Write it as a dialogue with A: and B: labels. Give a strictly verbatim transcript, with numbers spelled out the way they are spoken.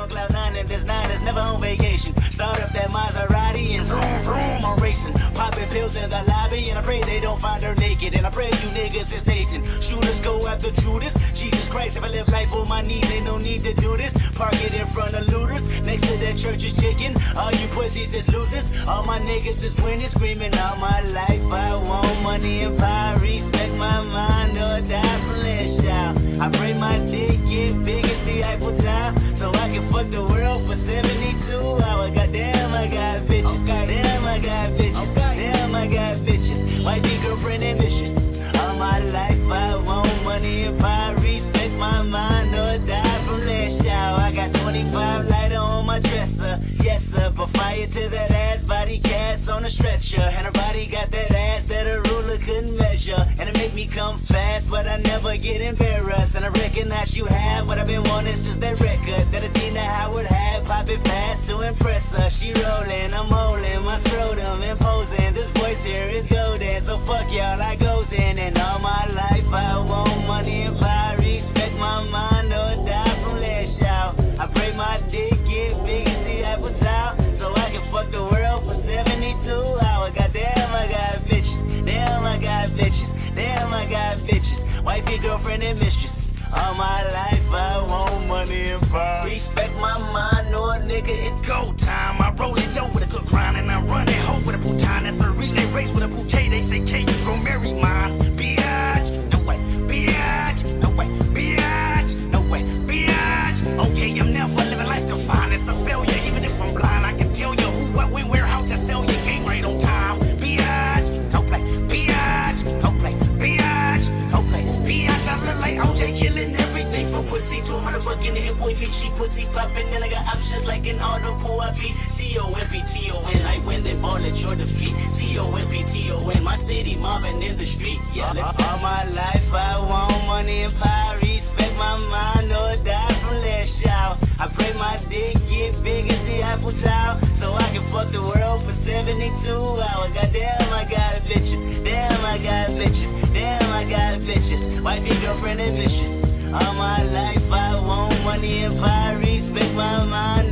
A: on cloud nine and this nine is never on vacation. Start up that Maserati and vroom vroom I'm racing. Popping pills in the lobby and I pray they don't find her naked. And I pray you niggas is hating. Shooters go after Judas. Jesus Christ, if I live life on my knees, ain't no need to do this. Park it in front of looters. Next to that church is chicken. All you pussies is losers. All my niggas is winning, screaming all my life. I want money and power, respect my mind or die for less shout. I pray my dick get big as the Eiffel Tower, so I can fuck the world for seventy-two hours. Goddamn, I got bitches. Goddamn, I got bitches. Damn, I got bitches. Wifey, girlfriend, and mistress. All my life I want money and power, respect my mind or die from less shower. I got twenty-five lighter on my dresser. Yes, sir, but fire to that ass, body cast on a stretcher. And her body got that ass that a ruler couldn't measure. And it make me come fast, but I never get embarrassed. And I recognize you have what I've been wanting since that record that Adina Howard had. Pop it fast to impress her. She rolling, I'm holding my scrotum, imposing. This voice here is golden, so fuck y'all, I goes in. And all my life I want money and power, respect my mind or die from less shout. I pray my dick get big as the Eiffel Tower, so I can fuck the world for seventy-two hours. Goddamn, I got bitches. Damn, I got bitches. Damn, I got bitches. Wifey, girlfriend, and mistress. All my life I want money and power. Respect my mind, no nigga, it's go time. I roll it dope with a good grind and I run it hoe with a bouton. That's a relay race with a bouquet. They say, K, you gon' marry mines. Biatch, no way. Biatch, no way. Biatch, no way. Biatch. Okay, I'm never living life confined. It's a failure, even if I'm blind. I can tell you who, what, when, where, how to sell your game right on time. Biatch, go play. Biatch, go play. Biatch, go play. Biatch, I look like O J killing everything from pussy to a motherfucking hit boy. She pussy popping, and I got options like an auto pull I P. C O M P T O N, I win the ball at your defeat. C O M P T O N, my city mobbing in the street. Yeah, all my life I want money and power, respect my mind or die from less shout. I pray my dick get big as the Eiffel Tower, so I can fuck the world for seventy-two hours. Goddamn, I got bitches. Damn, I got bitches. Damn, I got bitches. Wifey, girlfriend, and mistress. All my life I want money and power, respect my mind